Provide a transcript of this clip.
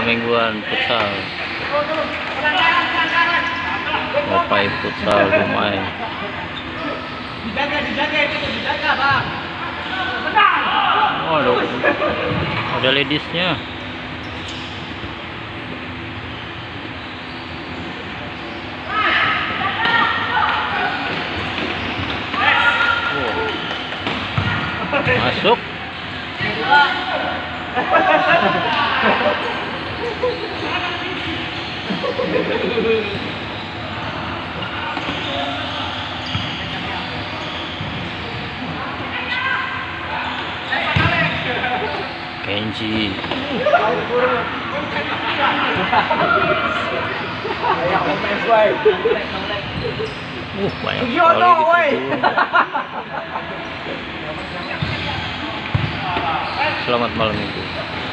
mingguan futsal. Bapak futsal lumayan. Dijaga, Bang. Waduh, ada ladiesnya. Masuk. Kenji. Banyak sekali gitu. Selamat malam Minggu.